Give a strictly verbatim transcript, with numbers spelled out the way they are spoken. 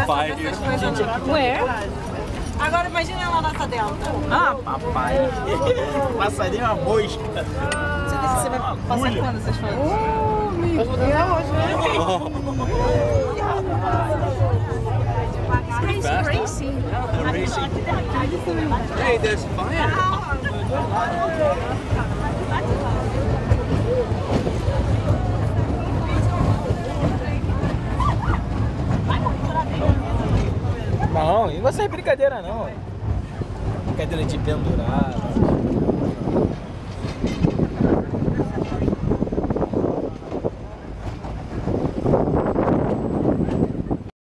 papai. Where? Agora imagina ela na nossa delta. Ah, papai. Passaria uma mosca. Você, você vai passar quando vocês falam? Oh, meu Deus. Racing. Hey, there's fire. Não, e você é brincadeira não. Brincadeira de pendurar.